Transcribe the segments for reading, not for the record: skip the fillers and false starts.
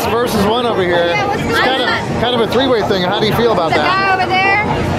versus one over here. It's kind of a three-way thing. How do you feel about that? The guy over there?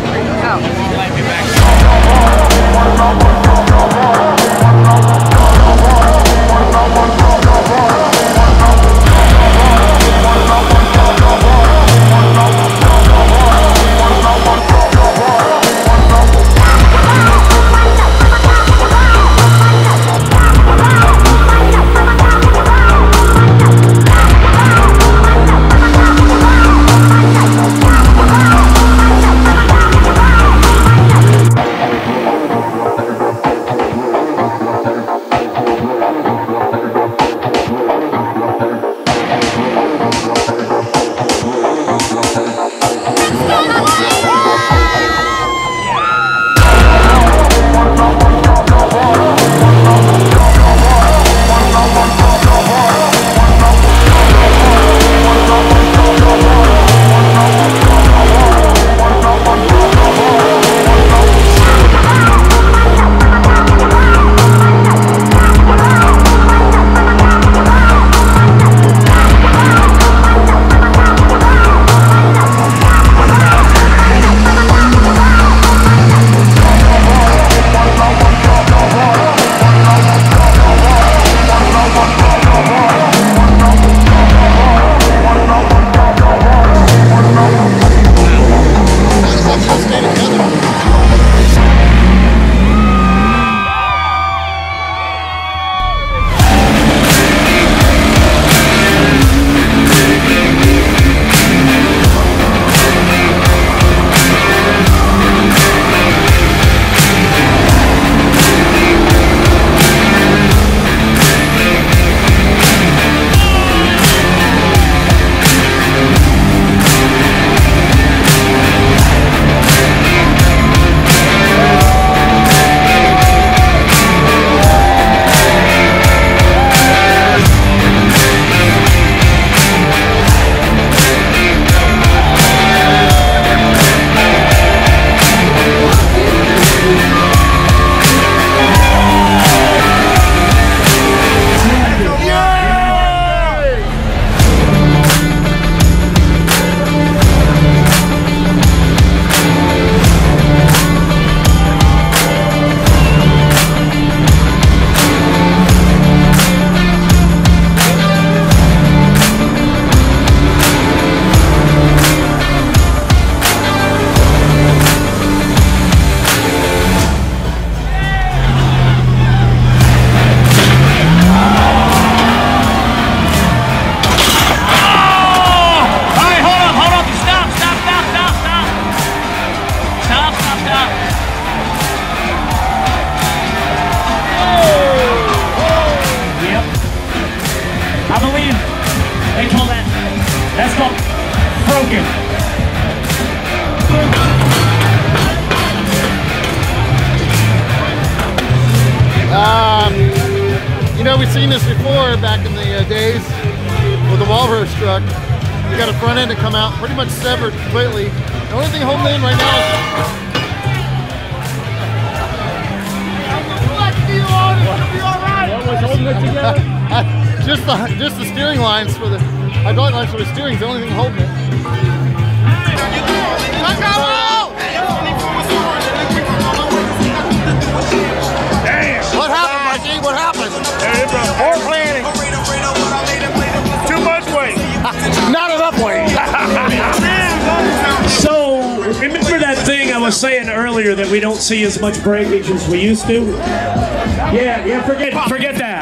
You know, we've seen this before back in the days with the Walrus truck. You got a front end to come out pretty much severed completely. The only thing holding in right now is What's holding it together? just the steering lines for the hydraulic lines for the steering is the only thing holding it. Damn! What happened, Mikey? What happened? Poor planning. Too much weight. Not enough weight. So, remember that thing I was saying earlier that we don't see as much breakage as we used to? Yeah, forget that.